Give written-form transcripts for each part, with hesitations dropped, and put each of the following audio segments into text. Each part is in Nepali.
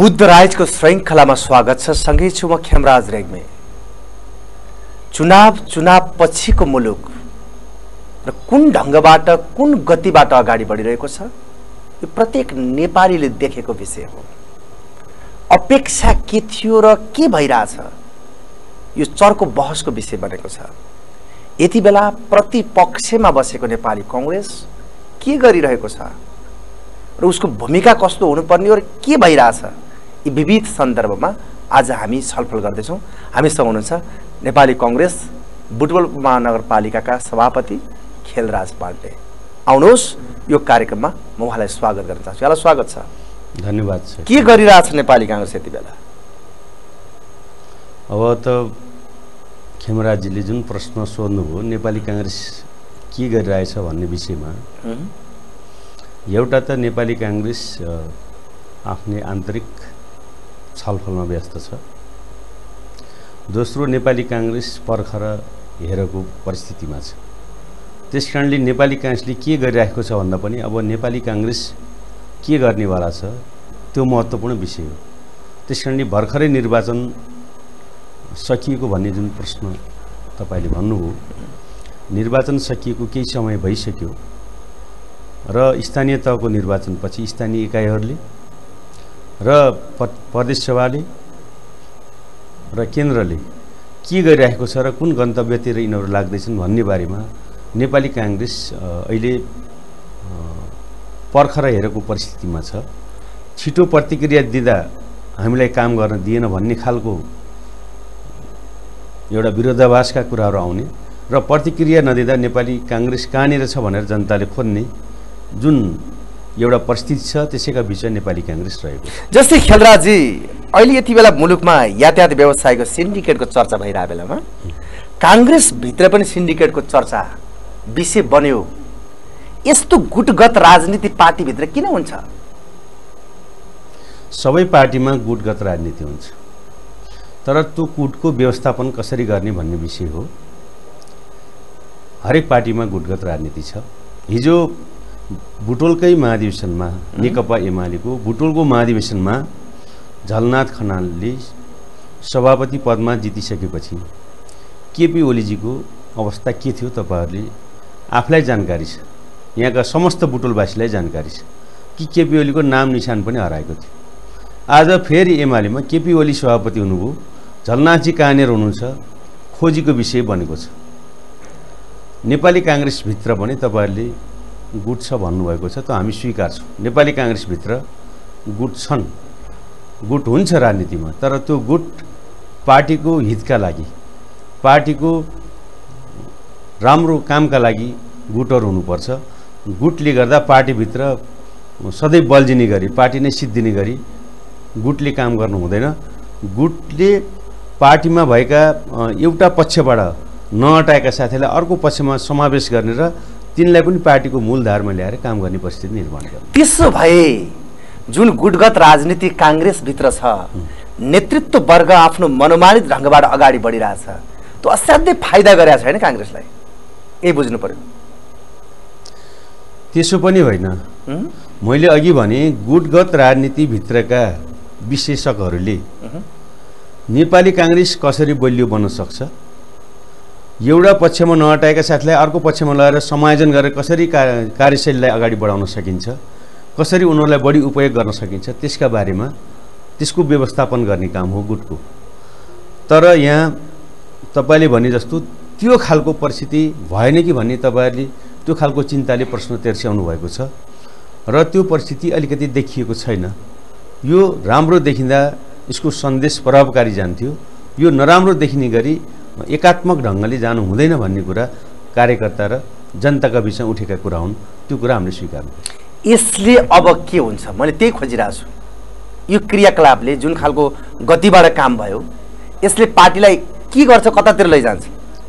बुद्धराजको श्रृङ्खलामा स्वागत छ। सँगै छु म खेमराज रेग्मी। चुनाव पछिको मुलुक र कुन ढङ्गबाट कुन गतिबाट अगाडि बढिरहेको छ यो प्रत्येक नेपालीले देखेको विषय हो। अपेक्षा के थियो र के भइरहेछ यो चर्को बहसको विषय बनेको छ। यति बेला प्रतिपक्षमा बसेको नेपाली कांग्रेस के गरिरहेको छ र उसको भूमिका कस्तो हुनुपर्ने हो र के भइरहेछ यी विविध सन्दर्भमा आज हामी छलफल गर्दैछौँ। हामीसँग हुनुहुन्छ नेपाली कांग्रेस बुटवल महानगरपालिकाका सभापति खेलराज पाण्डे। आउनुहोस् यो कार्यक्रममा म उहाँलाई स्वागत गर्न चाहन्छु। यहाँलाई स्वागत छ। धन्यवाद छ। के गरिरहेछ नेपाली कांग्रेस यति बेला? अब त खेमराजीले जुन प्रश्न सोध्नुभयो नेपाली कांग्रेस के गरिरहेछ भन्ने विषयमा, एउटा त नेपाली कांग्रेस आफ्नै आन्तरिक छलफलमा व्यस्त छ। दोस्रो, नेपाली कांग्रेस पर्खर हेरेको परिस्थितिमा छ। त्यसकारणले नेपाली कांग्रेसले के गरिरहेको छ भन्दा पनि अब नेपाली कांग्रेस के गर्नेवाला छ त्यो महत्त्वपूर्ण विषय हो। त्यसकारणले भर्खरै निर्वाचन सकिएको भन्ने जुन प्रश्न तपाईले भन्नुभयो, निर्वाचन सकिएको केही समय भइसक्यो र स्थानीय तहको निर्वाचनपछि स्थानीय इकाइहरूले र प्रदेश सभाले र केन्द्रले के गरिरहेको छ र कुन गन्तव्यतिर यिनीहरू लाग्दैछन् भन्ने बारेमा नेपाली कांग्रेस अहिले पर्खर हेरेको परिस्थितिमा छ। छिटो प्रतिक्रिया दिँदा हामीलाई काम गर्न दिएन भन्ने खालको एउटा विरोधाभासका कुराहरू आउने र प्रतिक्रिया नदिँदा नेपाली कांग्रेस कहाँनिर छ भनेर जनताले खोज्ने जुन एउटा परिस्थिति छ त्यसैका विषय नेपाली कांग्रेस रहेको। जस्तै खेलराजी, अहिले यति बेला मुलुकमा यातायात व्यवसायको सिन्डिकेटको चर्चा भइरहेको बेलामा कांग्रेस भित्र पनि सिन्डिकेटको चर्चा विषय बन्यो। यस्तो गुटगत राजनीति पार्टीभित्र किन हुन्छ? सबै पार्टीमा गुटगत राजनीति हुन्छ, तर त्यो गुटको व्यवस्थापन कसरी गर्ने भन्ने विषय हो। हरेक पार्टीमा गुटगत राजनीति छ। हिजो बुटवलकै महाधिवेशनमा नेकपा एमालेको बुटवलको महाधिवेशनमा झलनाथ खनालले सभापति पदमा जितिसकेपछि केपी ओलीजीको अवस्था के थियो तपाईहरुले आफूलाई जानकारी छ, यहाँका समस्त बुटवलवासीलाई जानकारी छ कि केपी ओलीको नाम निशान पनि हराएको थियो। आज फेरि एमालेमा केपी ओली सभापति हुनुभयो, झलनाथजी कहाँनिर हुनुहुन्छ खोजीको विषय बनेको छ। नेपाली कांग्रेस भित्र पनि तपाईहरुले गुट छ भन्नुभएको छ, त हामी स्वीकार्छौँ। नेपाली कांग्रेस भित्र गुट छन्, गुट हुन्छ राजनीतिमा, तर त्यो गुट पार्टीको हितका लागि, पार्टीको राम्रो कामका लागि गुटहरू हुनुपर्छ। गुटले गर्दा पार्टीभित्र सधैँ बल्झिने गरी, पार्टी नै सिद्धिने गरी गुटले काम गर्नु हुँदैन। गुटले पार्टीमा भएका एउटा पक्षबाट नहटाएका साथीलाई अर्को पक्षमा समावेश गर्ने र तिनलाई पनि पार्टीको मूलधारमा ल्याएर काम गर्ने परिस्थिति निर्माण गर्ने। त्यसो भए जुन गुटगत राजनीति कांग्रेस भित्र छ, नेतृत्व वर्ग आफ्नो मनोमानित ढङ्गबाट अगाडि बढिरहेछ, त्यो असाध्यै फाइदा गरेको छैन कांग्रेसलाई, यही बुझ्नु पर्यो। त्यसो पनि होइन। मैले अघि भने गुटगत राजनीति भित्रका विशेषज्ञहरूले नेपाली कांग्रेस कसरी बलियो बन्न सक्छ, एउटा पक्षमा नहटाएका साथीलाई अर्को पक्षमा लगाएर समायोजन गरेर कसरी कार्यशैलीलाई अगाडि बढाउन सकिन्छ, कसरी उनीहरूलाई बढी उपयोग गर्न सकिन्छ, त्यसका बारेमा त्यसको व्यवस्थापन गर्ने काम हो गुटको। तर यहाँ तपाईले भने जस्तो त्यो खालको परिस्थिति भएन कि भन्ने तपाईहरुले त्यो खालको चिन्ताले प्रश्न तेर्स्याउनु भएको छ र त्यो परिस्थिति अलिकति देखिएको छैन। यो राम्रो देखिँदा यसको सन्देश प्रभावकारी जान्थ्यो, यो नराम्रो देखिने गरी एकात्मक ढङ्गले जानु हुँदैन भन्ने कुरा कार्यकर्ता र जनताका बिचमा उठेका कुरा हुन्। त्यो कुरा हामीले स्वीकार्नु। यसले अब के हुन्छ मैले त्यही खोजिरहेको छु। यो क्रियाकलापले जुन खालको गतिबाट काम भयो यसले पार्टीलाई के गर्छ, कतातिर लैजान्छ?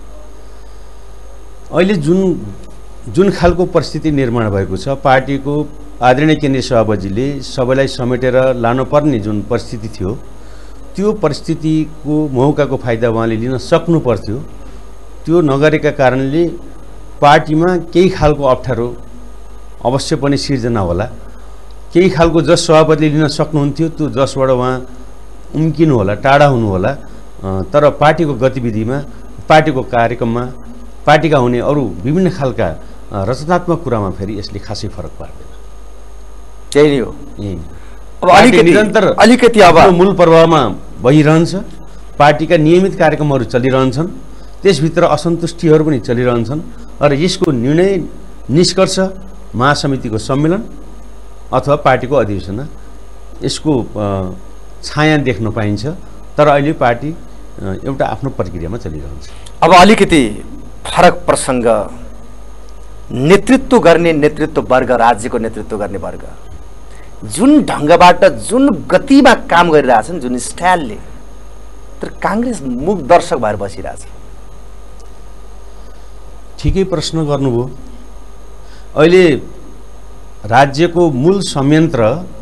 अहिले जुन खालको परिस्थिति निर्माण भएको छ, पार्टीको आदरणीय केन्द्रीय सभापतिले सबैलाई समेटेर लानुपर्ने जुन परिस्थिति थियो, त्यो परिस्थितिको मौकाको फाइदा उहाँले लिन सक्नु पर्थ्यो। त्यो नगरेका कारणले पार्टीमा केही खालको अप्ठ्यारो अवश्य पनि सिर्जना होला। केही खालको जस सभापति लिन सक्नुहुन्थ्यो, त्यो जसबाट उहाँ उम्किनु होला, टाढा हुनु होला, तर पार्टीको गतिविधिमा, पार्टीको कार्यक्रममा, पार्टीका हुने अरू विभिन्न खालका रचनात्मक कुरामा फेरि यसले खासै फरक पार्दैन। त्यही नै हो। अब अलिकति अब मूल प्रभावमा भइरहन्छ, पार्टीका नियमित कार्यक्रमहरू चलिरहन्छन्, त्यसभित्र असन्तुष्टिहरू पनि चलिरहन्छन् र यसको निर्णय निष्कर्ष महासमितिको सम्मेलन अथवा पार्टीको अधिवेशनमा यसको छाया देख्न पाइन्छ। तर अहिले पार्टी एउटा आफ्नो प्रक्रियामा चलिरहन्छ। अब अलिकति फरक प्रसङ्ग, नेतृत्व गर्ने नेतृत्व वर्ग, राज्यको नेतृत्व गर्ने वर्ग जुन ढङ्गबाट जुन गतिमा काम गरिरहेछन्, जुन स्टाइलले, तर काङ्ग्रेस मुख दर्शक भएर बसिरहेछ। ठिकै प्रश्न गर्नुभयो। अहिले राज्यको मूल संयन्त्र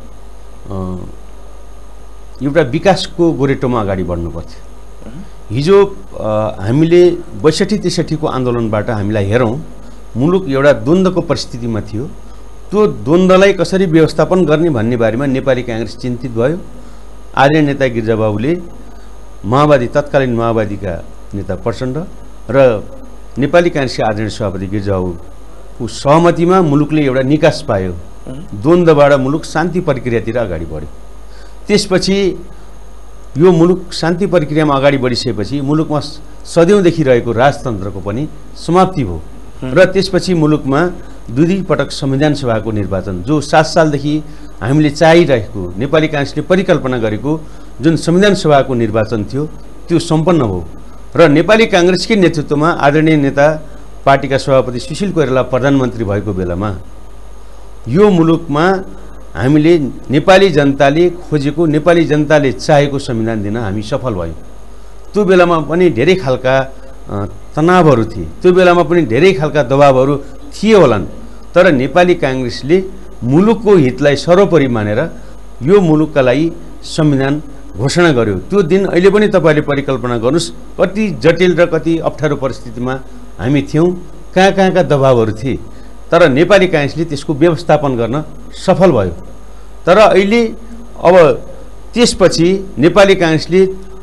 एउटा विकासको गोरेटोमा अगाडि बढ्नु पर्थ्यो। हिजो हामीले 62-63 आन्दोलनबाट हामीलाई हेरौँ, मुलुक एउटा द्वन्द्वको परिस्थितिमा थियो। त्यो द्वन्द्वलाई कसरी व्यवस्थापन गर्ने भन्ने बारेमा नेपाली काङ्ग्रेस चिन्तित भयो। आदरणीय नेता गिरिजाबाबुले माओवादी, तत्कालीन माओवादीका नेता प्रचण्ड र नेपाली काङ्ग्रेसका आदरणीय सभापति गिरिजाबाबुको सहमतिमा मुलुकले एउटा निकास पायो। द्वन्द्वबाट मुलुक शान्ति प्रक्रियातिर अगाडि बढ्यो। त्यसपछि यो मुलुक शान्ति प्रक्रियामा अगाडि बढिसकेपछि मुलुकमा सदैवदेखि रहेको राजतन्त्रको पनि समाप्ति भयो र त्यसपछि मुलुकमा दुई पटक संविधान सभाको निर्वाचन, जो 7 सालदेखि हामीले चाहिरहेको, नेपाली काङ्ग्रेसले परिकल्पना गरेको जुन संविधान सभाको निर्वाचन थियो, त्यो सम्पन्न भयो र नेपाली काङ्ग्रेसकै नेतृत्वमा आदरणीय नेता पार्टीका सभापति सुशील कोइराला प्रधानमन्त्री भएको बेलामा यो मुलुकमा हामीले नेपाली जनताले खोजेको, नेपाली जनताले चाहेको संविधान दिन हामी सफल भयौँ। त्यो बेलामा पनि धेरै खालका तनावहरू थिए, त्यो बेलामा पनि धेरै खालका दबावहरू थिए होलान्, तर नेपाली काङ्ग्रेसले मुलुकको हितलाई सर्वोपरि मानेर यो मुलुकका लागि संविधान घोषणा गर्यो। त्यो दिन अहिले पनि तपाईँले परिकल्पना गर्नुहोस् कति जटिल र कति अप्ठ्यारो परिस्थितिमा हामी थियौँ, कहाँका दबावहरू थिए, तर नेपाली काङ्ग्रेसले त्यसको व्यवस्थापन गर्न सफल भयो। तर अहिले अब त्यसपछि नेपाली काङ्ग्रेसले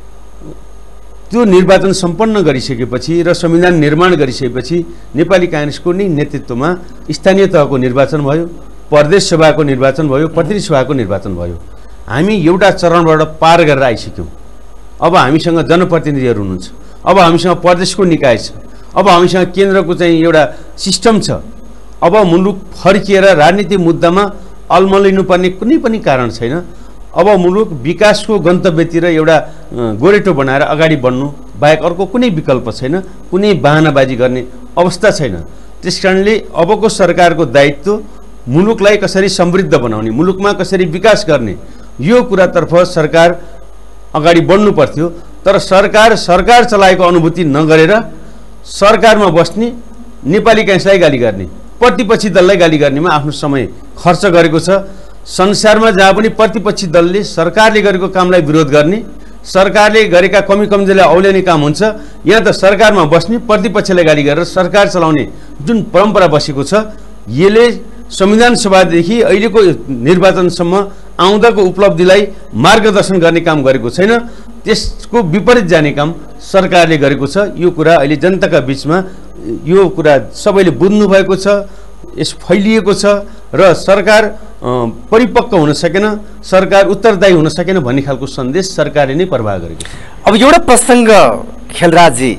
त्यो निर्वाचन सम्पन्न गरिसकेपछि र संविधान निर्माण गरिसकेपछि नेपाली काङ्ग्रेसको नै नेतृत्वमा स्थानीय तहको निर्वाचन भयो, प्रदेश सभाको निर्वाचन भयो, प्रतिनिधि सभाको निर्वाचन भयो। हामी एउटा चरणबाट पार गरेर आइसक्यौँ। अब हामीसँग जनप्रतिनिधिहरू हुनुहुन्छ, अब हामीसँग प्रदेशको निकाय छ, अब हामीसँग केन्द्रको चाहिँ एउटा सिस्टम छ। अब मुलुक फर्किएर राजनीतिक मुद्दामा अल्मलिनुपर्ने कुनै पनि कारण छैन। अब मुलुक विकासको गन्तव्यतिर एउटा गोरेटो बनाएर अगाडि बढ्नु बाहेक अर्को कुनै विकल्प छैन, कुनै बहानाबाजी गर्ने अवस्था छैन। त्यसकारणले अबको सरकारको दायित्व मुलुकलाई कसरी समृद्ध बनाउने, मुलुकमा कसरी विकास गर्ने, यो कुरातर्फ सरकार अगाडि बढ्नु पर्थ्यो। तर सरकार चलाएको अनुभूति नगरेर सरकारमा बस्ने, नेपाली काङ्ग्रेसलाई गाली गर्ने, प्रतिपक्षी दललाई गाली गर्नेमा आफ्नो समय खर्च गरेको छ। संसारमा जहाँ पनि प्रतिपक्षी दलले सरकारले गरेको कामलाई विरोध गर्ने, सरकारले गरेका कमी कमजोरीलाई औल्याउने काम हुन्छ। यहाँ त सरकारमा बस्ने, प्रतिपक्षलाई गाली गरेर सरकार चलाउने जुन परम्परा बसेको छ, यसले संविधान सभादेखि अहिलेको निर्वाचनसम्म आउँदाको उपलब्धिलाई मार्गदर्शन गर्ने काम गरेको छैन, त्यसको विपरीत जाने काम सरकारले गरेको छ। यो कुरा अहिले जनताका बीचमा यो कुरा सबैले बुझ्नु भएको छ, यस फैलिएको छ र सरकार परिपक्व हुन सकेन, सरकार उत्तरदायी हुन सकेन भन्ने खालको सन्देश सरकारले नै प्रवाह गरेको छ। अब एउटा प्रसङ्ग खेलराजी,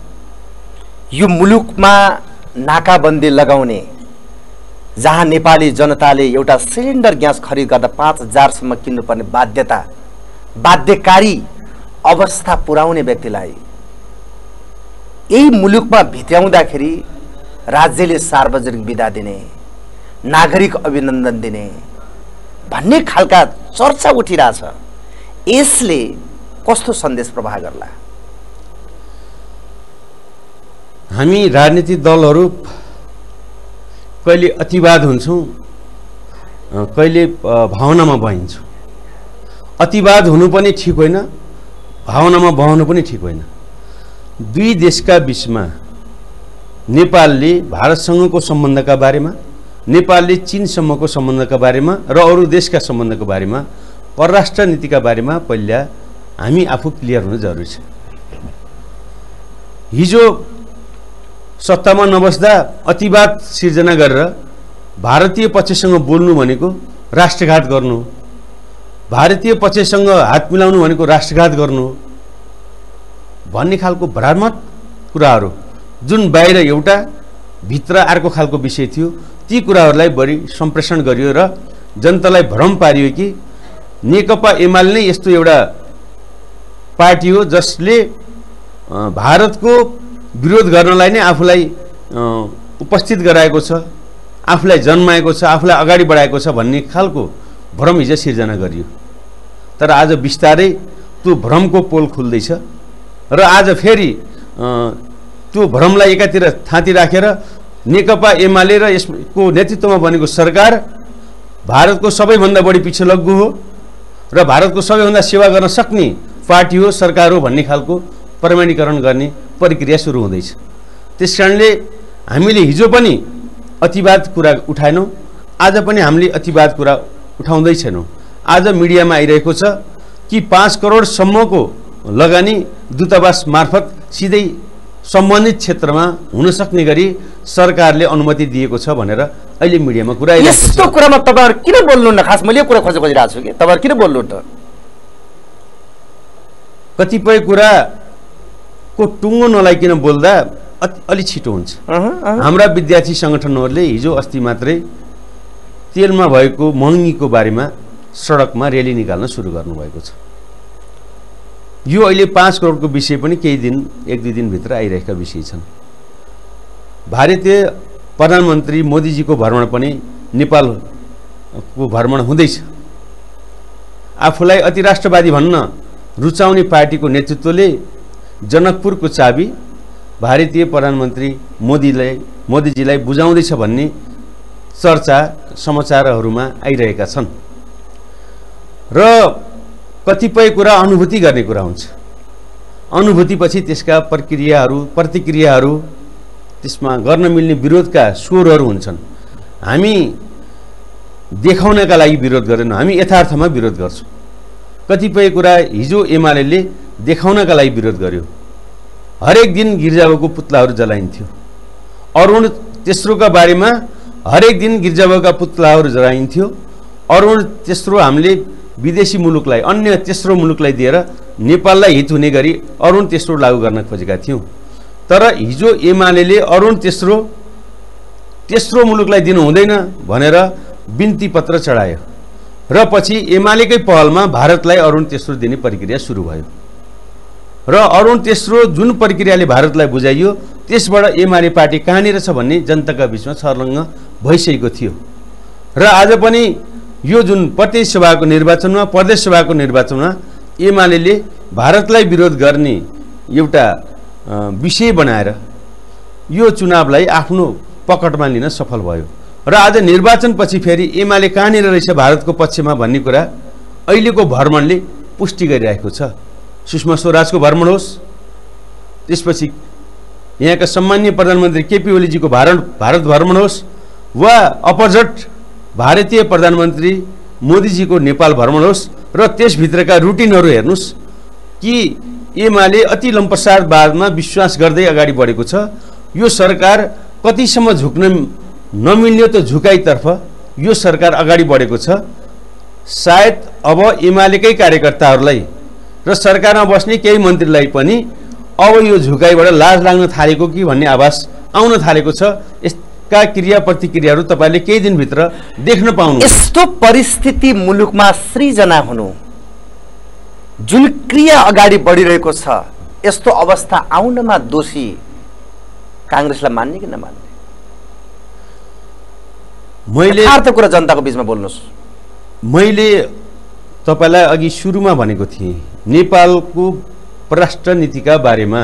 यो मुलुकमा नाकाबन्दी लगाउने, जहाँ नेपाली जनताले एउटा सिलिन्डर ग्यास खरिद गर्दा 5,000 सम्म किन्नुपर्ने बाध्यकारी अवस्था पुर्याउने व्यक्तिलाई यही मुलुकमा भित्र्याउँदाखेरि राज्यले सार्वजनिक बिदा दिने, नागरिक अभिनन्दन दिने भन्ने खालका चर्चा उठिरहेछ। यसले कस्तो सन्देश प्रवाह गर्ला? हामी राजनीतिक दलहरू कहिले अतिवाद हुन्छौँ, कहिले भावनामा बहिन्छौँ। अतिवाद हुनु पनि ठिक होइन, भावनामा बहनु पनि ठिक होइन। दुई देशका बीचमा नेपालले भारतसँगको सम्बन्धका बारेमा नेपालले चीनसम्मको सम्बन्धका बारेमा र अरू देशका सम्बन्धको बारेमा परराष्ट्र नीतिका बारेमा पहिला हामी आफू क्लियर हुनु जरुरी छ। हिजो सत्तामा नबस्दा अतिवाद सिर्जना गरेर भारतीय पक्षसँग बोल्नु भनेको राष्ट्रघात गर्नु, भारतीय पक्षसँग हात मिलाउनु भनेको राष्ट्रघात गर्नु भन्ने खालको भ्रामक कुराहरू जुन बाहिर एउटा भित्र अर्को खालको विषय थियो, ती कुराहरूलाई बढी सम्प्रेषण गरियो र जनतालाई भ्रम पारियो कि नेकपा एमाले नै यस्तो एउटा पार्टी हो जसले भारतको विरोध गर्नलाई नै आफूलाई उपस्थित गराएको छ, आफूलाई जन्माएको छ, आफूलाई अगाडि बढाएको छ भन्ने खालको भ्रम हिजो सिर्जना गरियो। तर आज बिस्तारै त्यो भ्रमको पोल खुल्दैछ र आज फेरि त्यो भ्रमलाई एकातिर थाती राखेर नेकपा एमाले र यसको नेतृत्वमा बनेको सरकार भारतको सबैभन्दा बढी पछि लग्गु हो र भारतको सबैभन्दा सेवा गर्न सक्ने पार्टी हो, सरकार हो भन्ने खालको प्रमाणीकरण गर्ने प्रक्रिया सुरु हुँदैछ। त्यसकारणले हामीले हिजो पनि अतिवाद कुरा उठाएनौँ, आज पनि हामीले अतिवाद कुरा उठाउँदै छैनौँ। आज मिडियामा आइरहेको छ कि 5 करोडसम्मको लगानी दूतावास मार्फत सिधै सम्बन्धित क्षेत्रमा हुन सक्ने गरी सरकारले अनुमति दिएको छ भनेर अहिले मिडियामा कुरा आइरहेको छ। यस्तो कुरामा तपाईहरु किन बोल्नु न? खास मैले यो कुरा खोजिरहेको छु कि तपाईहरु किन बोल्नु त? कतिपय कुराको टुङ्गो नलाइकन बोल्दा अलि छिटो हुन्छ। हाम्रा विद्यार्थी संगठनहरूले हिजो अस्ति मात्रै तेलमा भएको महँगीको बारेमा सडकमा र्याली निकाल्न सुरु गर्नुभएको छ। यो अहिले 5 करोडको विषय पनि केही दिन 1-2 दिनभित्र आइरहेका विषय छन्। भारतीय प्रधानमन्त्री मोदीजीको भ्रमण पनि नेपालको भ्रमण हुँदैछ। आफूलाई अति राष्ट्रवादी भन्न रुचाउने पार्टीको नेतृत्वले जनकपुरको चाबी भारतीय प्रधानमन्त्री मोदीजीलाई बुझाउँदैछ भन्ने चर्चा समाचारहरूमा आइरहेका छन् र कतिपय कुरा अनुभूति गर्ने कुरा हुन्छ। अनुभूतिपछि त्यसका प्रतिक्रियाहरू त्यसमा गर्न मिल्ने विरोधका स्वरहरू हुन्छन्। हामी देखाउनका लागि विरोध गरेनौँ, हामी यथार्थमा विरोध गर्छौँ। कतिपय कुरा हिजो एमाले देखाउनका लागि विरोध गर्यो। हरेक दिन गिर्जाको पुतलाहरू जलाइन्थ्यो। अरुण तेस्रोका बारेमा हरेक दिन गिर्जाका पुतलाहरू जलाइन्थ्यो। अरुण तेस्रो हामीले विदेशी मुलुकलाई, अन्य तेस्रो मुलुकलाई दिएर नेपाललाई हित हुने गरी अरुण तेस्रो लागू गर्न खोजेका थियौँ। तर हिजो एमाले अरुण तेस्रो मुलुकलाई दिनु हुँदैन भनेर बिन्ती पत्र चढायो र पछि एमालेकै पहलमा भारतलाई अरुण तेस्रो दिने प्रक्रिया सुरु भयो र अरुण तेस्रो जुन प्रक्रियाले भारतलाई बुझाइयो त्यसबाट एमाले पार्टी कहाँनिर छ भन्ने जनताका बीचमा छर्लङ्ग भइसकेको थियो। र आज पनि यो जुन प्रदेश सभाको निर्वाचनमा, प्रदेश सभाको निर्वाचनमा एमाले भारतलाई विरोध गर्ने एउटा विषय बनाएर यो चुनावलाई आफ्नो पकडमा लिन सफल भयो र आज निर्वाचनपछि फेरि एमाले कहाँनिर रहेछ भारतको पक्षमा भन्ने कुरा अहिलेको भ्रमणले पुष्टि गरिरहेको छ। सुषमा स्वराजको भ्रमण होस्, त्यसपछि यहाँका सम्माननीय प्रधानमन्त्री केपी ओलीजीको भारत भ्रमण होस् वा अपोजिट भारतीय प्रधानमन्त्री मोदीजीको नेपाल भ्रमण होस् र त्यसभित्रका रुटिनहरू हेर्नुहोस् कि एमाले अति लम्पसारवादमा विश्वास गर्दै अगाडि बढेको छ। यो सरकार कतिसम्म झुक्न नमिल्ने त झुकाइतर्फ यो सरकार अगाडि बढेको छ। सायद अब एमालेकै कार्यकर्ताहरूलाई र सरकारमा बस्ने केही मन्त्रीलाई पनि अब यो झुकाइबाट लाज लाग्न थालेको कि भन्ने आभास आउन थालेको छ। यसका क्रिया प्रतिक्रियाहरू तपाईँले केही दिनभित्र देख्न पाउनु। यस्तो परिस्थिति मुलुकमा सृजना हुनु, जुन क्रिया अगाडि बढिरहेको छ, यस्तो अवस्था आउनमा दोषी कांग्रेसलाई मान्ने कि नमान्ने? मैले अर्थ कुरा जनताको बीचमा बोल्नुस्। मैले तपाईलाई अघि सुरुमा भनेको थिएँ नेपालको परराष्ट्र नीतिका बारेमा,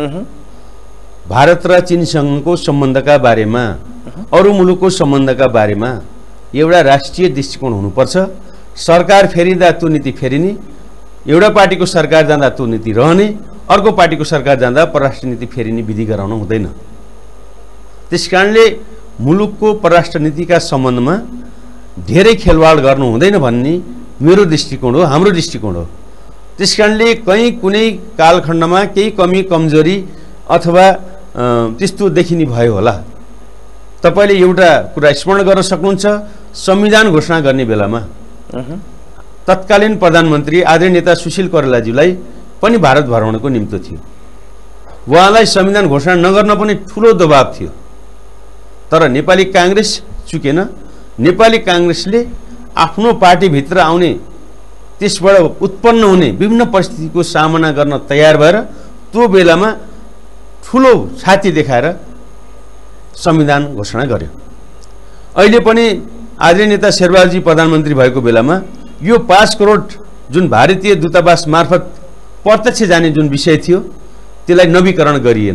भारत र चीनसँगको सम्बन्धका बारेमा, अरू मुलुकको सम्बन्धका बारेमा एउटा राष्ट्रिय दृष्टिकोण हुनुपर्छ। सरकार फेरिँदा त्यो नीति फेरिने, एउटा पार्टीको सरकार जाँदा त्यो नीति रहने, अर्को पार्टीको सरकार जाँदा परराष्ट्र नीति फेरिने विधि गराउन हुँदैन। त्यसकारणले मुलुकको परराष्ट्र नीतिका सम्बन्धमा धेरै खेलवाड गर्नु हुँदैन भन्ने मेरो दृष्टिकोण हो, हाम्रो दृष्टिकोण हो। त्यसकारणले कहीँ कुनै कालखण्डमा केही कमी कमजोरी अथवा त्यस्तो देखिने भयो होला। तपाईले एउटा कुरा स्मरण गर्न सक्नुहुन्छ, संविधान घोषणा गर्ने बेलामा तत्कालीन प्रधानमन्त्री आदरणीय नेता सुशील कोइरालाज्यूलाई पनि भारत भ्रमणको निम्तो थियो। उहाँलाई संविधान घोषणा नगर्न पनि ठूलो दबाब थियो, तर नेपाली कांग्रेस चुकेन। नेपाली कांग्रेसले आफ्नो पार्टीभित्र आउने त्यसबाट उत्पन्न हुने विभिन्न परिस्थितिको सामना गर्न तयार भएर त्यो बेलामा ठूलो छाती देखाएर संविधान घोषणा गर्यो। अहिले पनि आदरणीय नेता शेरबहादुरजी प्रधानमन्त्री भएको बेलामा यो 5 करोड जुन भारतीय दूतावास मार्फत प्रत्यक्ष जाने जुन विषय थियो त्यसलाई नवीकरण गरिएन।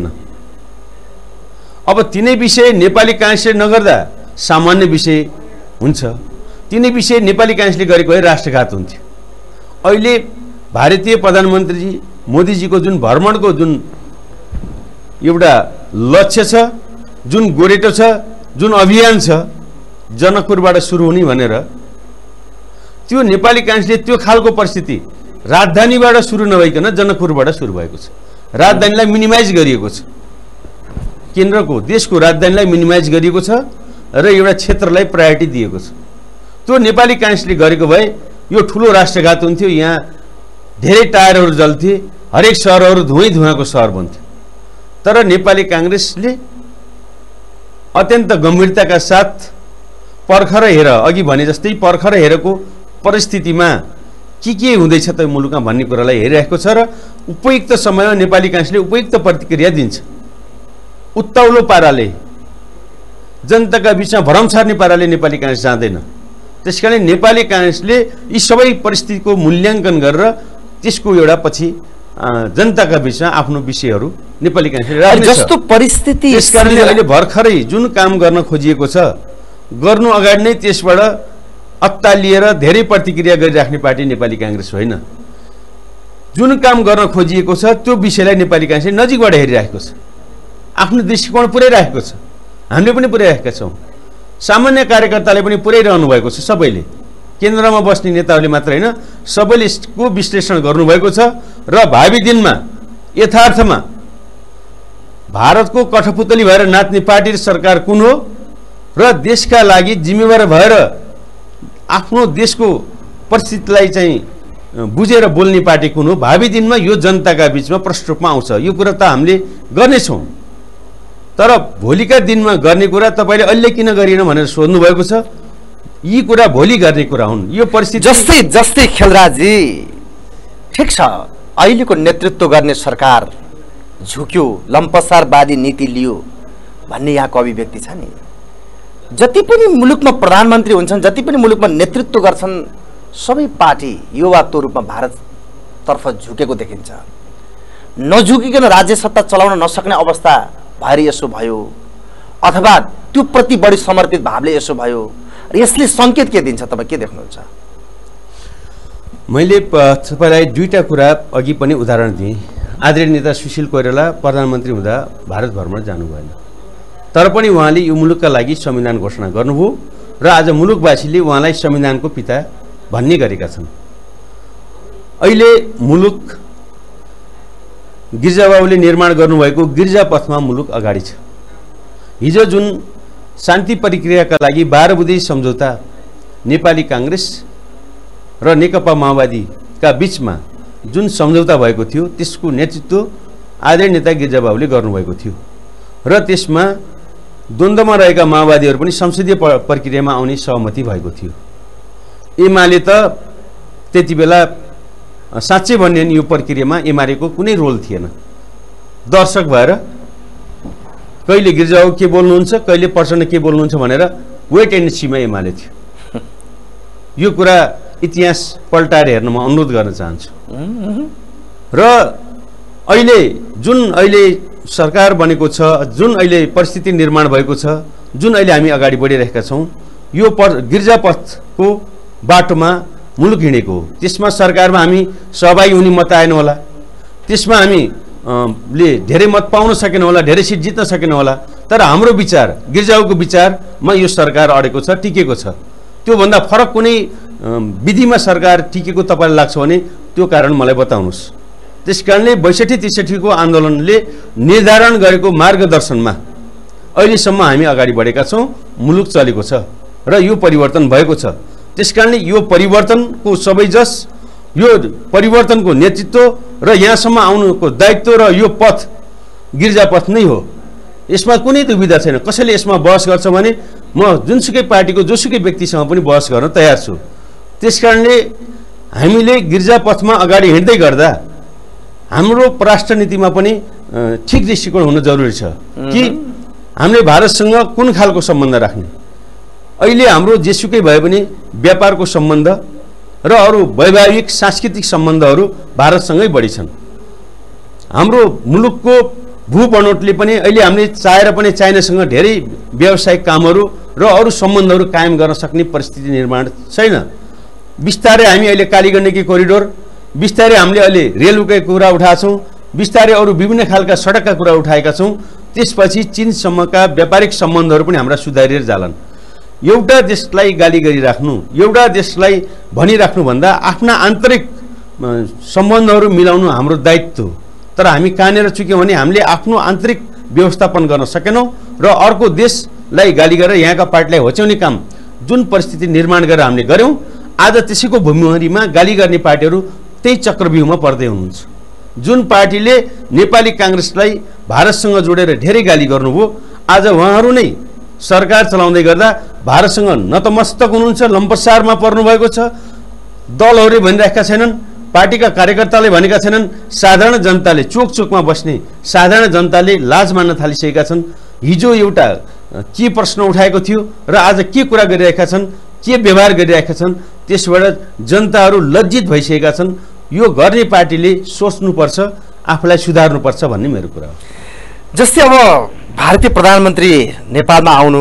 अब तिनै विषय नेपाली कांग्रेसले नगर्दा सामान्य विषय हुन्छ, तिनै विषय नेपाली कांग्रेसले गरेको भए राष्ट्रघात हुन्थ्यो। अहिले भारतीय प्रधानमन्त्री मोदीजीको जुन भ्रमणको जुन एउटा लक्ष्य छ, जुन गोरेटो छ, जुन अभियान छ जनकपुरबाट सुरु हुने भनेर, त्यो नेपाली कांग्रेसले त्यो खालको परिस्थिति राजधानीबाट सुरु नभइकन जनकपुरबाट सुरु भएको छ। राजधानीलाई मिनिमाइज गरिएको छ, केन्द्रको देशको राजधानीलाई मिनिमाइज गरिएको छ र एउटा क्षेत्रलाई प्रायोरिटी दिएको छ। त्यो नेपाली कांग्रेसले गरेको भए यो ठूलो राष्ट्रघात हुन्थ्यो। यहाँ धेरै टायरहरू जल्थे, हरेक सहरहरू धुवाको सहर बन्थ्यो। तर नेपाली कांग्रेसले अत्यन्त गम्भीरताका साथ पर्खर हेर, अघि भने जस्तै पर्खर हेरको परिस्थितिमा के हुँदैछ त मुलुकमा भन्ने कुरालाई हेरिरहेको छ र उपयुक्त समयमा नेपाली कांग्रेसले उपयुक्त प्रतिक्रिया दिन्छ। उत्ताउलो पाराले जनताका बीचमा भ्रम छर्ने पाराले नेपाली कांग्रेस जाँदैन। त्यसकारण नेपाली कांग्रेसले यी सबै परिस्थितिको मूल्याङ्कन गरेर त्यसको एउटा पछि जनताका बीचमा आफ्नो विषयहरू नेपाली कांग्रेसले राख्ने जस्तो परिस्थिति। त्यसकारणले अहिले भर्खरै जुन काम गर्न खोजिएको छ, गर्नु अगाडि नै त्यसबाट अत्तालिएर धेरै प्रतिक्रिया गरिराख्ने पार्टी नेपाली कांग्रेस होइन। जुन काम गर्न खोजिएको छ त्यो विषयलाई नेपाली कांग्रेसले नजिकबाट हेरिरहेको छ, आफ्नो दृष्टिकोण पुर्याइरहेको छ। हामीले पनि पुर्याइरहेका छौँ, सामान्य कार्यकर्ताले पनि पुर्याइरहनु भएको छ। सबैले, केन्द्रमा बस्ने नेताहरूले मात्र होइन, सबैले यसको विश्लेषण गर्नुभएको छ र भावी दिनमा यथार्थमा भारतको कठपुतली भएर नाच्ने पार्टी र सरकार कुन हो र देशका लागि जिम्मेवार भएर आफ्नो देशको परिस्थितिलाई चाहिँ बुझेर बोल्ने पार्टी कुन हो, भावी दिनमा यो जनताका बीचमा प्रष्ट रूपमा आउँछ। यो कुरा त हामीले गर्नेछौँ, तर भोलिका दिनमा गर्ने कुरा तपाईँले अहिले किन गरिएन भनेर सोध्नु भएको छ। यी कुरा भोलि गर्ने कुरा हुन्। यो परिस्थिति जस्तै खेलराजी, ठिक छ, अहिलेको नेतृत्व गर्ने सरकार झुक्यो, लम्पसारवादी नीति लियो भन्ने यहाँको अभिव्यक्ति छ नि। जति पनि मुलुकमा प्रधानमन्त्री हुन्छन्, जति पनि मुलुकमा नेतृत्व गर्छन्, सबै पार्टी यो वा त्यो रूपमा भारततर्फ झुकेको देखिन्छ। नझुकिकन राज्य सत्ता चलाउन नसक्ने अवस्था भएर यसो भयो, अथवा त्यो प्रति बढी समर्पित भावले यसो भयो। यसले संकेत के दिन्छ, तपाईँ के देख्नुहुन्छ? मैले तपाईँलाई दुईटा कुरा अघि पनि उदाहरण दिएँ। आदरणीय नेता सुशील कोइराला प्रधानमन्त्री हुँदा भारत भ्रमण जानु भएन, तर पनि उहाँले यो मुलुकका लागि संविधान घोषणा गर्नुभयो र आज मुलुकवासीले उहाँलाई संविधानको पिता भन्ने गरेका छन्। अहिले मुलुक गिर्जाबाबुले निर्माण गर्नुभएको गिर्जा पथमा मुलुक अगाडि छ। हिजो जुन शान्ति प्रक्रियाका लागि 12 बुँदे सम्झौता नेपाली कांग्रेस र नेकपा माओवादीका बीचमा जुन सम्झौता भएको थियो त्यसको नेतृत्व आदरणीय नेता गिर्जाबाबुले गर्नुभएको थियो र त्यसमा द्वन्द्वमा रहेका माओवादीहरू पनि संसदीय प्रक्रियामा आउने सहमति भएको थियो। एमाले त त्यति बेला साँच्चै भन्ने यो प्रक्रियामा एमालेको कुनै रोल थिएन। दर्शक भएर कहिले गिर्जाबाबु के बोल्नुहुन्छ, कहिले प्रचण्ड के बोल्नुहुन्छ भनेर वेट एन्ड सीमा एमाले थियो। यो कुरा इतिहास पल्टाएर हेर्न म अनुरोध गर्न चाहन्छु। र अहिले जुन अहिले सरकार बनेको छ, जुन अहिले परिस्थिति निर्माण भएको छ, जुन अहिले हामी अगाडि बढिरहेका छौँ, यो गिर्जापथको बाटोमा मुलुक हिँडेको हो। त्यसमा सरकारमा हामी सहभागी हुने मत आएन होला, त्यसमा हामी ले धेरै मत पाउन सकेन होला, धेरै सिट जित्न सकेन होला, तर हाम्रो विचार गिर्जाको विचारमा यो सरकार अडेको छ, टिकेको छ। त्योभन्दा फरक कुनै विधिमा सरकार टिकेको तपाईँलाई लाग्छ भने त्यो कारण मलाई बताउनुहोस्। त्यसकारणले 62-63 को आन्दोलनले निर्धारण गरेको मार्गदर्शनमा अहिलेसम्म हामी अगाडि बढेका छौँ, मुलुक चलेको छ र यो परिवर्तन भएको छ। त्यसकारणले यो परिवर्तनको सबैजस, यो परिवर्तनको नेतृत्व र यहाँसम्म आउनुको दायित्व र यो पथ गिर्जा पथ नै हो। यसमा कुनै दुविधा छैन। कसैले यसमा बहस गर्छ भने म जुनसुकै पार्टीको जोसुकै व्यक्तिसँग पनि बहस गर्न तयार छु। त्यसकारणले हामीले गिर्जा पथमा अगाडि हिँड्दै गर्दा हाम्रो परराष्ट्र नीतिमा पनि ठिक दृष्टिकोण हुन जरुरी छ कि हामीले भारतसँग कुन खालको सम्बन्ध राख्ने। अहिले हाम्रो जेसुकै भए पनि व्यापारको सम्बन्ध र अरू वैवाहिक सांस्कृतिक सम्बन्धहरू भारतसँगै बढी छन्। हाम्रो मुलुकको भूबनोटले पनि अहिले हामीले चाहेर पनि चाइनासँग धेरै व्यावसायिक कामहरू र अरू सम्बन्धहरू कायम गर्न सक्ने परिस्थिति निर्माण छैन। बिस्तारै हामी अहिले कालीगण्डकी कोरिडोर, बिस्तारै हामीले अहिले रेलवेकै कुरा उठाएका छौँ, बिस्तारै अरू विभिन्न खालका सडकका कुरा उठाएका छौँ। त्यसपछि चीनसम्मका व्यापारिक सम्बन्धहरू पनि हाम्रा सुधारिएर जालान्। एउटा देशलाई गाली गरिराख्नु, एउटा देशलाई भनिराख्नुभन्दा आफ्ना आन्तरिक सम्बन्धहरू मिलाउनु हाम्रो दायित्व हो। तर हामी कहाँनिर चुक्यौँ भने हामीले आफ्नो आन्तरिक व्यवस्थापन गर्न सकेनौँ र अर्को देशलाई गाली गरेर यहाँका पार्टीलाई होच्याउने काम जुन परिस्थिति निर्माण गरेर हामीले गऱ्यौँ, आज त्यसैको भूमिमा गाली गर्ने पार्टीहरू त्यही चक्रव्यूहमा पर्दै हुनुहुन्छ। जुन पार्टीले नेपाली काङ्ग्रेसलाई भारतसँग जोडेर धेरै गाली गर्नुभयो, आज उहाँहरू नै सरकार चलाउँदै गर्दा भारतसँग नतमस्तक हुनुहुन्छ, लम्पसारमा पर्नुभएको छ। दलहरूले भनिरहेका छैनन्, पार्टीका कार्यकर्ताले भनेका छैनन्, साधारण जनताले चोक चोकमा बस्ने साधारण जनताले लाज मान्न थालिसकेका छन्। हिजो एउटा के प्रश्न उठाएको थियो र आज के कुरा गरिरहेका छन्, के व्यवहार गरिरहेका छन्, त्यसबाट जनताहरू लज्जित भइसकेका छन्। यो गर्ने पार्टीले सोच्नुपर्छ, आफूलाई सुधार्नुपर्छ भन्ने मेरो कुरा हो। जस्तै अब भारतीय प्रधानमन्त्री नेपालमा आउनु,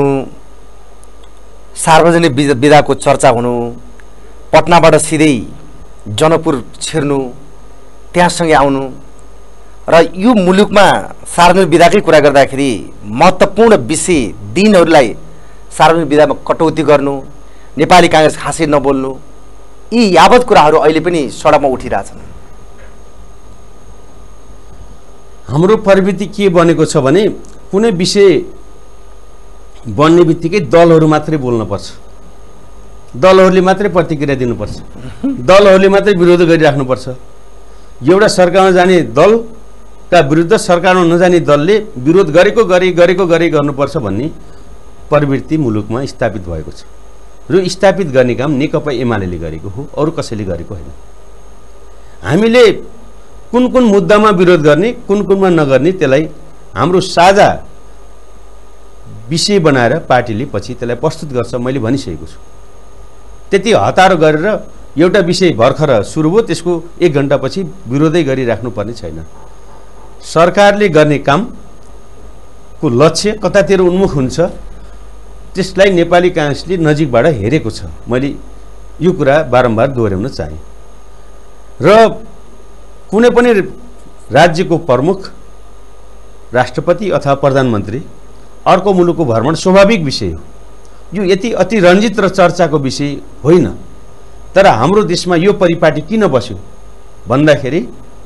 सार्वजनिक विदाको चर्चा हुनु, पटनाबाट सिधै जनकपुर छिर्नु, त्यहाँसँगै आउनु र यो मुलुकमा सार्वजनिक विदाकै कुरा गर्दाखेरि महत्त्वपूर्ण विषय दिनहरूलाई सार्वजनिक विदामा कटौती गर्नु, नेपाली काङ्ग्रेस खासै नबोल्नु, यी यावत कुराहरू अहिले पनि सडकमा उठिरहेछन्। हाम्रो प्रवृत्ति के बनेको छ भने कुनै विषय बन्ने बित्तिकै दलहरू मात्रै बोल्नुपर्छ, दलहरूले मात्रै प्रतिक्रिया दिनुपर्छ, दलहरूले मात्रै विरोध गरिराख्नुपर्छ। एउटा सरकारमा जाने दलका विरुद्ध सरकारमा नजाने दलले विरोध गरेको गरे गर्नुपर्छ भन्ने प्रवृत्ति मुलुकमा स्थापित भएको छ र स्थापित गर्ने काम नेकपा एमाले गरेको हो, अरू कसैले गरेको होइन। हामीले कुन कुन मुद्दामा विरोध गर्ने, कुन कुनमा नगर्ने, त्यसलाई हाम्रो साझा विषय बनाएर पार्टीले पछि त्यसलाई प्रस्तुत गर्छ। मैले भनिसकेको छु। त्यति हतारो गरेर एउटा विषय भर्खर सुरु भयो, त्यसको 1 घण्टापछि विरोधै गरिराख्नुपर्ने छैन। सरकारले गर्ने कामको लक्ष्य कतातिर उन्मुख हुन्छ, त्यसलाई नेपाली काङ्ग्रेसले नजिकबाट हेरेको छ। मैले यो कुरा बारम्बार दोहोऱ्याउन चाहे। र कुनै पनि राज्यको प्रमुख, राष्ट्रपति अथवा प्रधानमन्त्री अर्को मुलुकको भ्रमण स्वाभाविक विषय हो। यो यति अति रञ्जित र चर्चाको विषय होइन। तर हाम्रो देशमा यो परिपाटी किन बस्यो भन्दाखेरि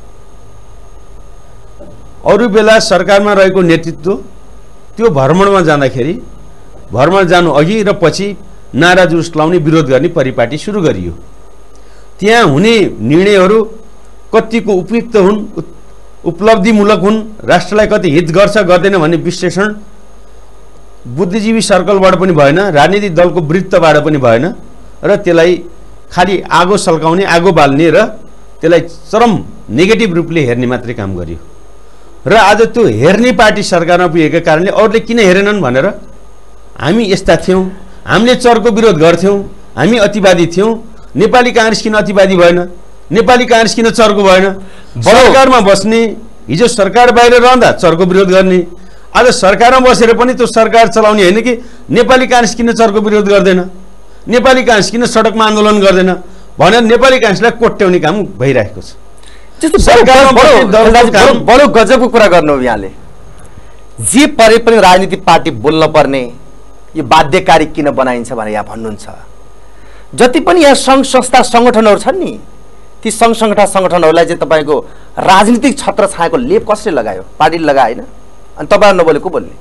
अरू बेला सरकारमा रहेको नेतृत्व त्यो भ्रमणमा जाँदाखेरि भ्रमण जानु अघि र पछि नारा जुलुस लाउने, विरोध गर्ने परिपाटी सुरु गरियो। त्यहाँ हुने निर्णयहरू कतिको उपयुक्त हुन्, उपलब्धिमूलक हुन्, राष्ट्रलाई कति हित गर्छ गर्दैन भन्ने विश्लेषण बुद्धिजीवी सर्कलबाट पनि भएन, राजनीतिक दलको वृत्तबाट पनि भएन र त्यसलाई खालि आगो सल्काउने, आगो बाल्ने र त्यसलाई चरम नेगेटिभ रूपले हेर्ने मात्रै काम गरियो। र आज त्यो हेर्ने पार्टी सरकारमा पुगेका कारणले अरूले किन हेरेनन् भनेर हामी यस्ता थियौँ, हामीले चरको विरोध गर्थ्यौँ, हामी अतिवादी थियौँ। नेपाली काङ्ग्रेस किन अतिवादी भएन, नेपाली काङ्ग्रेस किन चरको भएन? सरकारमा बस्ने, हिजो सरकार बाहिर रहँदा चरको विरोध गर्ने, आज सरकारमा बसेर पनि त्यो सरकार चलाउने होइन कि नेपाली काङ्ग्रेस किन चरको विरोध गर्दैन, नेपाली काङ्ग्रेस किन सडकमा आन्दोलन गर्दैन भनेर नेपाली काङ्ग्रेसलाई कोट्याउने काम भइरहेको छ। बडो गजबको कुरा गर्नु हो यहाँले। जे परे पनि राजनीतिक पार्टी बोल्न पर्ने यो बाध्यकारी किन बनाइन्छ भनेर यहाँ भन्नुहुन्छ। जति पनि यहाँ सङ्घ संस्था सङ्गठनहरू छन् नि, ती सङ्घ संस्था सङ्गठनहरूलाई चाहिँ तपाईँको राजनीतिक छत्र छाएको लेप कसले लगायो? पार्टीले लगाएन। अनि तपाईँ नबोलेको बोल्ने?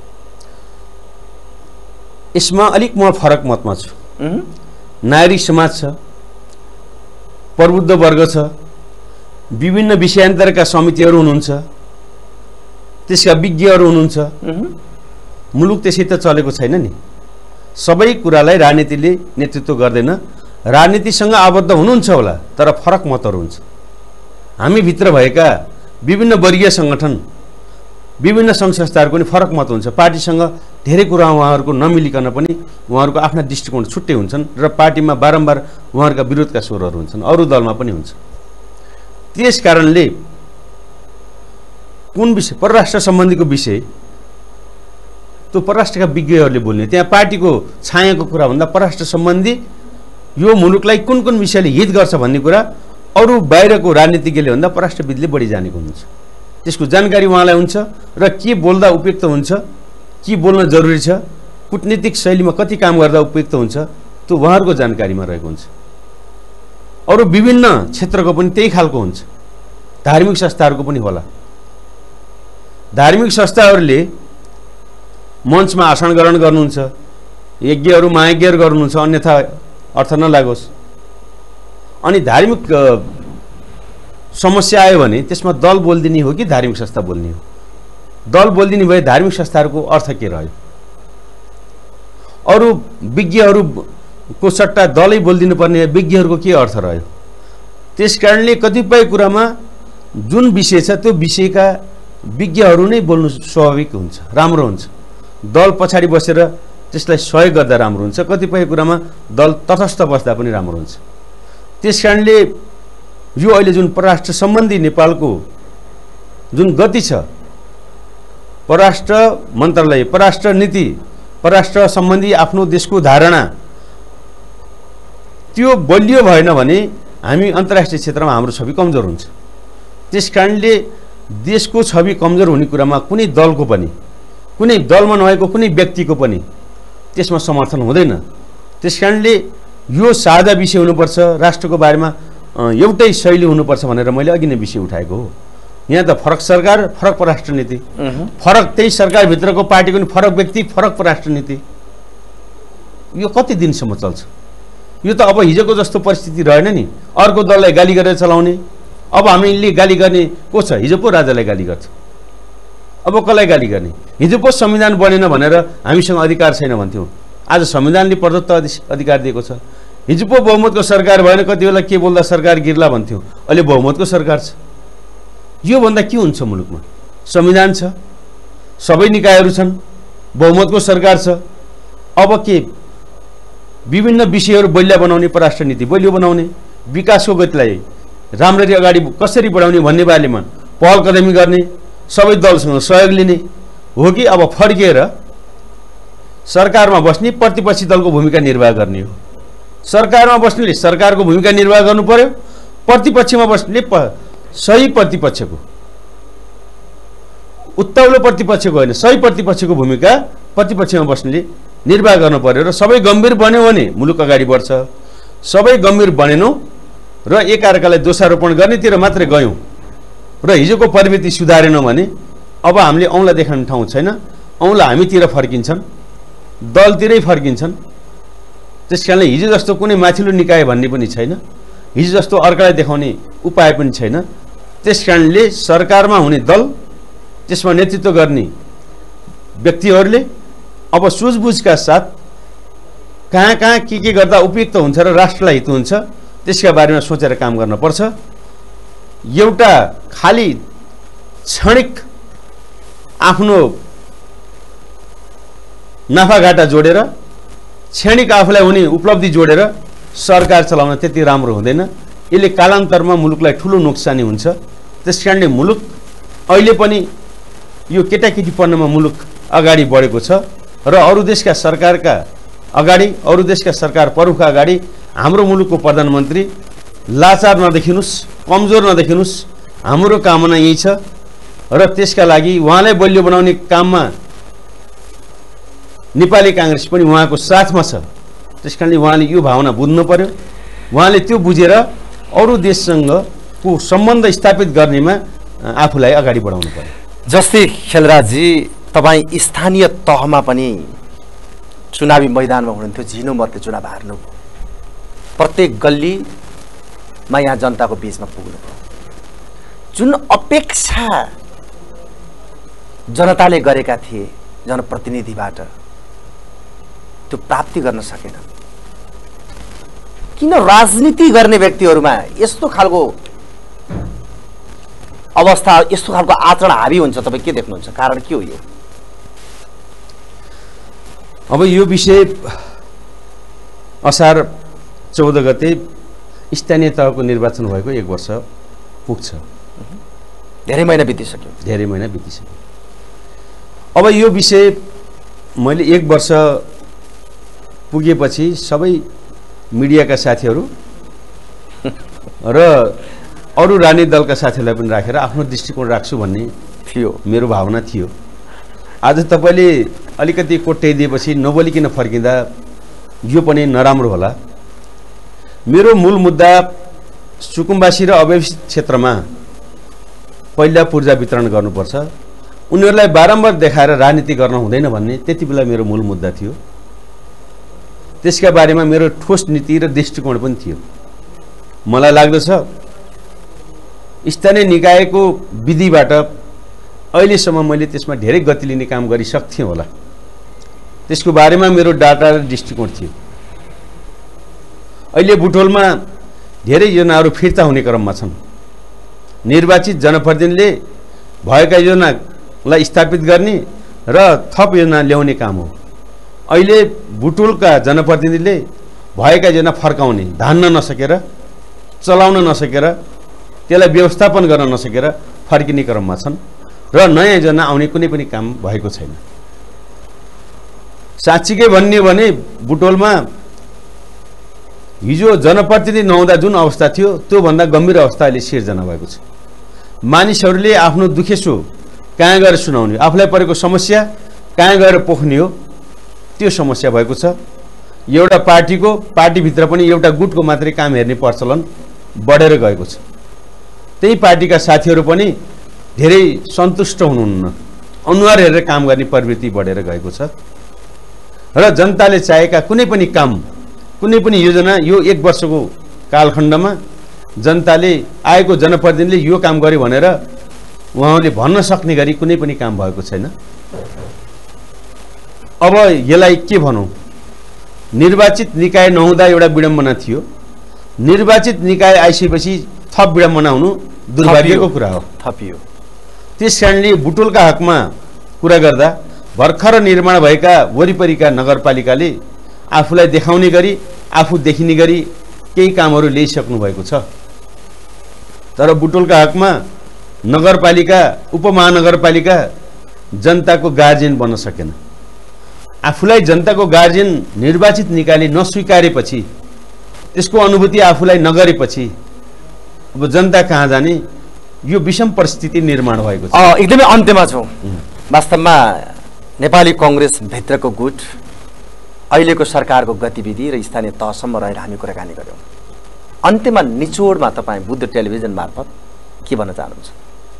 यसमा अलिक म फरक मतमा छु। नागरिक समाज छ, प्रबुद्ध वर्ग छ, विभिन्न विषयान्तरका समितिहरू हुनुहुन्छ, त्यसका विज्ञहरू हुनुहुन्छ। मुलुक त्यसै त चलेको छैन नि। सबै कुरालाई राजनीतिले नेतृत्व गर्दैन। राजनीतिसँग आबद्ध हुनुहुन्छ होला, तर फरक मतहरू हुन्छ। हामीभित्र भएका विभिन्न वर्गीय सङ्गठन, विभिन्न सङ्घ संस्थाहरूको पनि फरक मत हुन्छ। पार्टीसँग धेरै कुरा उहाँहरूको नमिलिकन पनि उहाँहरूको आफ्ना दृष्टिकोण छुट्टै हुन्छन् र पार्टीमा बारम्बार उहाँहरूका विरोधका स्वरहरू हुन्छन्, अरू दलमा पनि हुन्छ। त्यस कारणले कुन विषय, परराष्ट्र सम्बन्धीको विषय त्यो परराष्ट्रका विज्ञहरूले बोल्ने, त्यहाँ पार्टीको छायाको कुरा भन्दा परराष्ट्र सम्बन्धी यो मुलुकलाई कुन कुन विषयले हित गर्छ भन्ने कुरा अरू बाहिरको राजनीतिज्ञले भन्दा परराष्ट्रविदले बढी जानेको हुन्छ। त्यसको जानकारी उहाँलाई हुन्छ र के बोल्दा उपयुक्त हुन्छ, के बोल्न जरुरी छ, कूटनीतिक शैलीमा कति काम गर्दा उपयुक्त हुन्छ, त्यो उहाँहरूको जानकारीमा रहेको हुन्छ। अरू विभिन्न क्षेत्रको पनि त्यही खालको हुन्छ। धार्मिक संस्थाहरूको पनि होला। धार्मिक संस्थाहरूले मञ्चमा आसन ग्रहण गर्नुहुन्छ, यज्ञहरू महायज्ञहरू गर्नुहुन्छ, अन्यथा अर्थ नलागोस्। अनि धार्मिक समस्या आयो भने त्यसमा दल बोलिदिने हो कि धार्मिक संस्था बोल्ने हो? दल बोलिदिने भए धार्मिक संस्थाहरूको अर्थ के रह्यो? अरू विज्ञहरूको सट्टा दलै बोलिदिनु पर्ने विज्ञहरूको के अर्थ रह्यो? त्यस कारणले कतिपय कुरामा जुन विषय छ त्यो विषयका विज्ञहरू नै बोल्नु स्वाभाविक हुन्छ, राम्रो हुन्छ। दल पछाडि बसेर त्यसलाई सहयोग गर्दा राम्रो हुन्छ। कतिपय कुरामा दल तटस्थ बस्दा पनि राम्रो हुन्छ। त्यस कारणले यो अहिले जुन परराष्ट्र सम्बन्धी नेपालको जुन गति छ, परराष्ट्र मन्त्रालय, परराष्ट्र नीति, परराष्ट्र सम्बन्धी आफ्नो देशको धारणा, त्यो बलियो भएन भने हामी अन्तर्राष्ट्रिय क्षेत्रमा हाम्रो छवि कमजोर हुन्छ। त्यस कारणले देशको छवि कमजोर हुने कुरामा कुनै दलको पनि, कुनै दलमा नभएको कुनै व्यक्तिको पनि त्यसमा समर्थन हुँदैन। त्यस कारणले यो साझा विषय हुनुपर्छ, राष्ट्रको बारेमा एउटै शैली हुनुपर्छ भनेर मैले अघि नै विषय उठाएको हो। यहाँ त फरक सरकार, फरक परराष्ट्र नीति, फरक त्यही सरकारभित्रको पार्टीको नि फरक व्यक्ति, फरक परराष्ट्र नीति। यो कति दिनसम्म चल्छ? यो त अब हिजोको जस्तो परिस्थिति रहेन नि। अर्को दललाई गाली गरेर चलाउने। अब हामीले गाली गर्ने को छ? हिजो पो राजालाई गाली गर्छ, अब कसलाई गाली गर्ने? हिजो पो संविधान बनेन भनेर हामीसँग अधिकार छैन भन्थ्यौँ, आज संविधानले प्रदत्त अधिकार दिएको छ। हिजो पो बहुमतको सरकार भएन, कति बेला के बोल्दा सरकार गिर्ला भन्थ्यौँ, अहिले बहुमतको सरकार छ। यो भन्दा के हुन्छ? मुलुकमा संविधान छ, सबै निकायहरू छन्, बहुमतको सरकार छ। अब के विभिन्न विषयहरू बलिया बनाउने, परराष्ट्र नीति बलियो बनाउने, विकासको गतिलाई राम्ररी अगाडि कसरी बढाउने भन्ने बारेमा पहल कदमी गर्ने, सबै दलसँग सहयोग लिने हो कि अब फर्किएर सरकारमा बस्ने प्रतिपक्षी दलको भूमिका निर्वाह गर्ने हो? सरकारमा बस्नेले सरकारको भूमिका निर्वाह गर्नु पर्यो, प्रतिपक्षमा बस्नेले सही प्रतिपक्षको, उत्ताउलो प्रतिपक्षको होइन, सही प्रतिपक्षको भूमिका प्रतिपक्षमा बस्नेले निर्वाह गर्नु पर्यो। र सबै गम्भीर बन्यो भने मुलुक अगाडि बढ्छ। सबै गम्भीर बनेनौँ र एकअर्कालाई दोषारोपण गर्नेतिर मात्रै गयौँ र हिजोको प्रवृत्ति सुधारेनौँ भने अब हामीले औँला देखाउने ठाउँ छैन। औँला हामीतिर फर्किन्छन्, दलतिरै फर्किन्छन्। त्यस कारणले हिजो जस्तो कुनै माथिल्लो निकाय भन्ने पनि छैन, हिजो जस्तो अर्कालाई देखाउने उपाय पनि छैन। त्यस कारणले सरकारमा हुने दल, त्यसमा नेतृत्व गर्ने व्यक्तिहरूले अब सुझबुझका साथ कहाँ कहाँ के गर्दा उपयुक्त हुन्छ र राष्ट्रलाई हित हुन्छ त्यसका बारेमा सोचेर काम गर्न पर्छ। एउटा खाली क्षणिक आफ्नो नाफाघाटा जोडेर, क्षणिक आफूलाई हुने उपलब्धि जोडेर सरकार चलाउन त्यति राम्रो हुँदैन। यसले कालान्तरमा मुलुकलाई ठुलो नोक्सानी हुन्छ। त्यसकारणले मुलुक अहिले पनि यो केटाकेटीपन्नमा मुलुक अगाडि बढेको छ र अरू देशका सरकारका अगाडि, अरू देशका सरकार प्रमुखका अगाडि हाम्रो मुलुकको प्रधानमन्त्री लाचार नदेखिनुस्, कमजोर नदेखिनुस्। हाम्रो कामना यही छ र त्यसका लागि उहाँलाई बलियो बनाउने काममा नेपाली कांग्रेस पनि उहाँको साथमा छ। त्यसकारणले उहाँले यो भावना बुझ्नु पर्यो। उहाँले त्यो बुझेर अरू देशसँगको सम्बन्ध स्थापित गर्नेमा आफूलाई अगाडि बढाउनु पर्यो। जस्तै खेलराजजी, तपाईँ स्थानीय तहमा पनि चुनावी मैदानमा हुनुहुन्थ्यो, झिनो मतले चुनाव हार्नुभयो, प्रत्येक गल्लीमा यहाँ जनताको बीचमा पुग्नुभयो। जुन अपेक्षा जनताले गरेका थिए जनप्रतिनिधिबाट त्यो प्राप्ति गर्न सकेन। किन राजनीति गर्ने व्यक्तिहरूमा यस्तो खालको अवस्था, यस्तो खालको आचरण हावी हुन्छ? तपाईँ के देख्नुहुन्छ? कारण के हो यो? अब यो विषय असार 14 गते स्थानीय तहको निर्वाचन भएको 1 वर्ष पुग्छ। धेरै महिना बितिसक्यो। धेरै महिना बितिसक्यो। अब यो विषय मैले 1 वर्ष पुगेपछि सबै मिडियाका साथीहरू र अरू राजनीतिक दलका साथीहरूलाई पनि राखेर आफ्नो दृष्टिकोण राख्छु भन्ने थियो, मेरो भावना थियो। आज तपाईँले अलिकति कोट्याइदिएपछि नबोलिकन फर्किँदा यो पनि नराम्रो होला। मेरो मूल मुद्दा सुकुम्बासी र अव्यवस्थित क्षेत्रमा पहिला पूर्जा वितरण गर्नुपर्छ, उनीहरूलाई बारम्बार देखाएर राजनीति गर्न हुँदैन भन्ने त्यति बेला मेरो मूल मुद्दा थियो। त्यसका बारेमा मेरो ठोस नीति र दृष्टिकोण पनि थियो। मलाई लाग्दछ स्थानीय निकायको विधिबाट अहिलेसम्म मैले त्यसमा धेरै गति लिने काम गरिसक्थेँ होला। त्यसको बारेमा मेरो डाटा र दृष्टिकोण थियो। अहिले बुटवलमा धेरै योजनाहरू फिर्ता हुने क्रममा छन्। निर्वाचित जनप्रतिनिधिले भएका योजनालाई स्थापित गर्ने र थप योजना ल्याउने काम हो। अहिले बुटवलका जनप्रतिनिधिले भएका योजना फर्काउने, धान्न नसकेर, चलाउन नसकेर, त्यसलाई व्यवस्थापन गर्न नसकेर फर्किने क्रममा छन् र नयाँ योजना आउने कुनै पनि काम भएको छैन। साँच्चीकै भन्ने भने बुटवलमा हिजो जनप्रतिनिधि नहुँदा जुन अवस्था थियो त्योभन्दा गम्भीर अवस्था अहिले सिर्जना भएको छ। मानिसहरूले आफ्नो दुखेसो कहाँ गएर सुनाउने, आफूलाई परेको समस्या कहाँ गएर पोख्ने हो, त्यो समस्या भएको छ। एउटा पार्टीभित्र पनि एउटा गुटको मात्रै काम हेर्ने प्रचलन बढेर गएको छ। त्यही पार्टीका साथीहरू पनि धेरै सन्तुष्ट हुनुहुन्न, अनुहार हेरेर काम गर्ने प्रवृत्ति बढेर गएको छ र जनताले चाहेका कुनै पनि काम, कुनै पनि योजना यो 1 वर्षको कालखण्डमा जनताले आएको जनप्रतिनिधिले यो काम गर्यो भनेर उहाँले भन्न सक्ने गरी कुनै पनि काम भएको छैन। अब यसलाई के भनौँ, निर्वाचित निकाय नहुँदा एउटा विडम्बना थियो, निर्वाचित निकाय आइसकेपछि थप विडम्बना हुनु दुर्भाग्यको कुरा हो, थपियो। त्यसकारणले बुटवलका हकमा कुरा गर्दा भर्खर निर्माण भएका वरिपरिका नगरपालिकाले आफूलाई देखाउने गरी, आफू देखिने गरी केही कामहरू ल्याइसक्नु भएको छ। तर बुटवलका हकमा नगरपालिका, उपमहानगरपालिका जनताको गार्जियन बन्न सकेन। आफूलाई जनताको गार्जियन निर्वाचित निकायले नस्वीकारेपछि, त्यसको अनुभूति आफूलाई नगरेपछि अब जनता कहाँ जाने, यो विषम परिस्थिति निर्माण भएको छ। एकदमै अन्त्यमा छौँ। वास्तवमा नेपाली कांग्रेस भित्रको गुट, अहिलेको सरकारको गतिविधि र स्थानीय तहसम्म रहेर हामी कुराकानी गर्यौँ। अन्त्यमा निचोडमा तपाईँ बुद्ध टेलिभिजन मार्फत के भन्न चाहनुहुन्छ?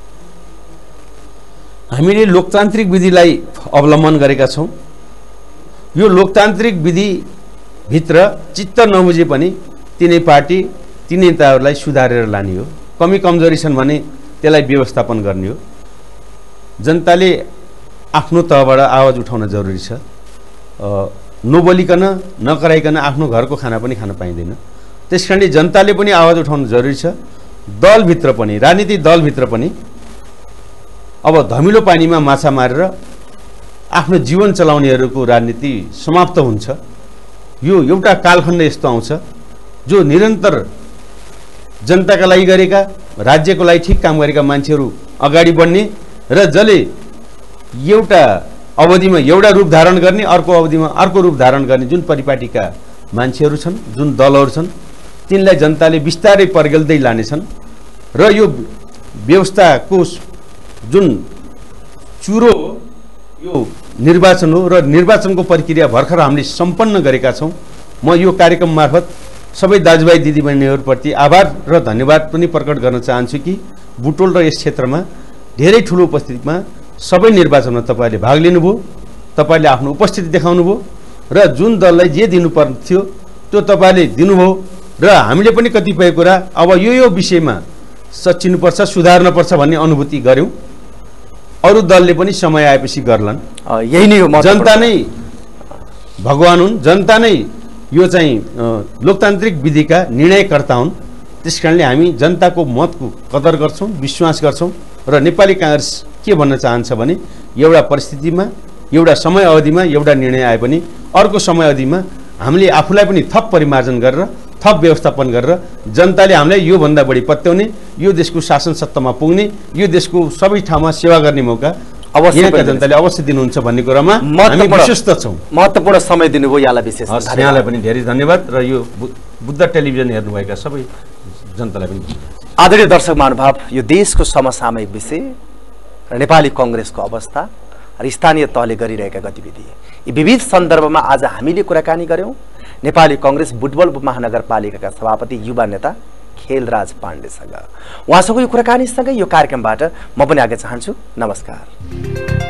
हामीले लोकतान्त्रिक विधिलाई अवलम्बन गरेका छौँ। यो लोकतान्त्रिक विधिभित्र चित्त नबुझे पनि तिनै पार्टी, तिनै नेताहरूलाई सुधारेर लाने हो। कमी कमजोरी छन् भने त्यसलाई व्यवस्थापन गर्ने हो। जनताले आफ्नो तहबाट आवाज उठाउन जरुरी छ। नबोलिकन, नकराइकन आफ्नो घरको खाना पनि खान पाइँदैन। त्यसकारणले जनताले पनि आवाज उठाउनु जरुरी छ। दलभित्र पनि, राजनीतिक दलभित्र पनि अब धमिलो पानीमा माछा मारेर आफ्नो जीवन चलाउनेहरूको राजनीति समाप्त हुन्छ। यो एउटा कालखण्ड यस्तो आउँछ जो निरन्तर जनताका लागि गरेका, राज्यको लागि ठिक काम गरेका मान्छेहरू अगाडि बढ्ने र जसले एउटा अवधिमा एउटा रूप धारण गर्ने, अर्को अवधिमा अर्को रूप धारण गर्ने जुन परिपाटीका मान्छेहरू छन्, जुन दलहरू छन्, तिनलाई जनताले बिस्तारै पर्गेल्दै लानेछन् र यो व्यवस्थाको जुन चुरो यो निर्वाचन हो र निर्वाचनको प्रक्रिया भर्खर हामीले सम्पन्न गरेका छौँ। म यो कार्यक्रम मार्फत सबै दाजुभाइ दिदीबहिनीहरूप्रति आभार र धन्यवाद पनि प्रकट गर्न चाहन्छु कि बुटवल र यस क्षेत्रमा धेरै ठुलो उपस्थितिमा सबै निर्वाचनमा तपाईँले भाग लिनुभयो, तपाईँले आफ्नो उपस्थिति देखाउनुभयो र जुन दललाई जे दिनुपर्ने थियो त्यो तपाईँले दिनुभयो र हामीले पनि कतिपय कुरा अब यो विषयमा सच्चिनुपर्छ, सुधार्नुपर्छ भन्ने अनुभूति गऱ्यौँ। अरू दलले पनि समय आएपछि गर्लान्। यही नै हो, जनता नै भगवान हुन्, जनता नै यो चाहिँ लोकतान्त्रिक विधिका निर्णयकर्ता हुन्। त्यसकारणले हामी जनताको मतको कदर गर्छौँ, विश्वास गर्छौँ र नेपाली कांग्रेस के भन्न चाहन्छ भने एउटा परिस्थितिमा, एउटा समय अवधिमा एउटा निर्णय आए पनि अर्को समय अवधिमा हामीले आफूलाई पनि थप परिमार्जन गरेर, थप व्यवस्थापन गरेर जनताले हामीलाई योभन्दा बढी पत्याउने, यो देशको शासन सत्तामा पुग्ने, यो देशको सबै ठाउँमा सेवा गर्ने मौका यहाँका जनताले अवश्य दिनुहुन्छ भन्ने कुरामा हामी विश्वस्त छौँ। महत्त्वपूर्ण समय दिनुभयो यहाँलाई विशेष। यहाँलाई पनि धेरै धन्यवाद र यो बुद्ध टेलिभिजन हेर्नुभएका सबै जनतालाई पनि। आदरणीय दर्शक महानुभाव, यो देशको समसामयिक विषय र नेपाली कांग्रेसको अवस्था र स्थानीय तहले गरिरहेका गतिविधि, यी विविध सन्दर्भमा आज हामीले कुराकानी गर्यौँ नेपाली कांग्रेस बुटवल महानगरपालिकाका सभापति युवा नेता खेलराज पाण्डेसँग। उहाँसँग यो कुराकानीसँगै यो कार्यक्रमबाट म पनि आगे चाहन्छु। नमस्कार।